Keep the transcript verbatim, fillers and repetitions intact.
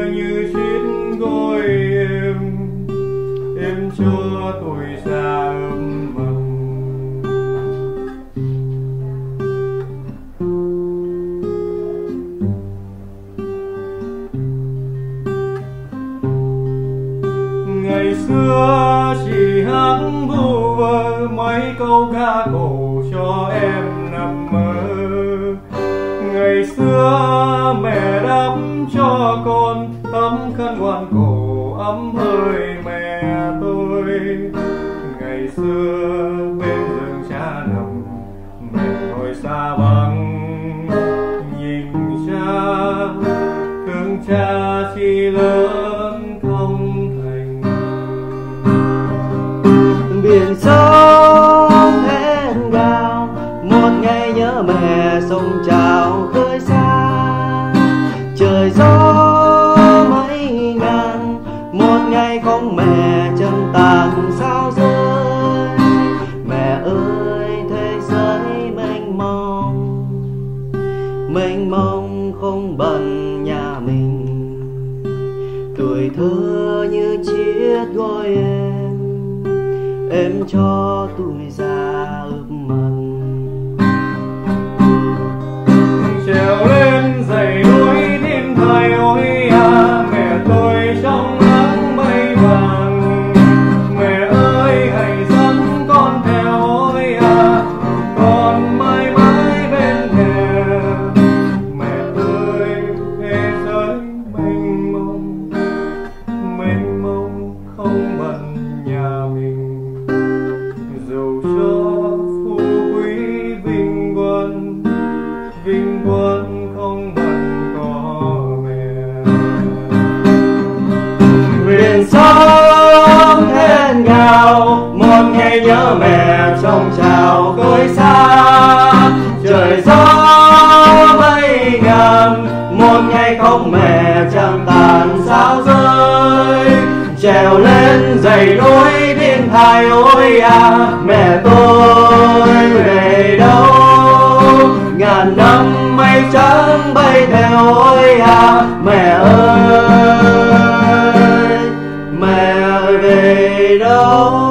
như chiếc gối êm, êm cho tuổi già ấm mầm. Ngày xưa chỉ hát vu vơ mấy câu ca cổ cho em nằm mơ. Ngày xưa mẹ đắp cho con tấm khăn voan cổ ấm hơi mẹ tôi. Ngày xưa bên giường cha nằm, mẹ ngồi xa vắng nhìn cha, thương cha chỉ lớn không thành. Biển sông hẹn gào, một ngày nhớ mẹ sông trào khơi xa. Trời gió mấy ngàn, một ngày không mẹ chân tàn sao rơi. Mẹ ơi thế giới mênh mông, mênh mông không bận nhà mình. Tuổi thơ như chiếc gối em, em cho tuổi già ướp mặn. Trèo lên dãy núi thiên thai ôi à, mẹ tôi trong nắng mây vàng. Mẹ ơi hãy dẫn con theo ôi à, con mãi mãi bên thềm. Mẹ ơi thế giới mênh mông, mênh mông không bận nhà mình. Dù cho phú quý vinh quang, vinh quang không bằng có mẹ. Biển sông hẹn gào, một ngày nhớ mẹ trong trào khơi xa. Trời gió mây ngàn, một ngày không mẹ chẳng tàn sao rơi. Trèo lên dãy núi thiên thai ôi à, mẹ tôi về đâu? Ngàn năm mây trắng bay theo ôi à, mẹ ơi, mẹ về đâu?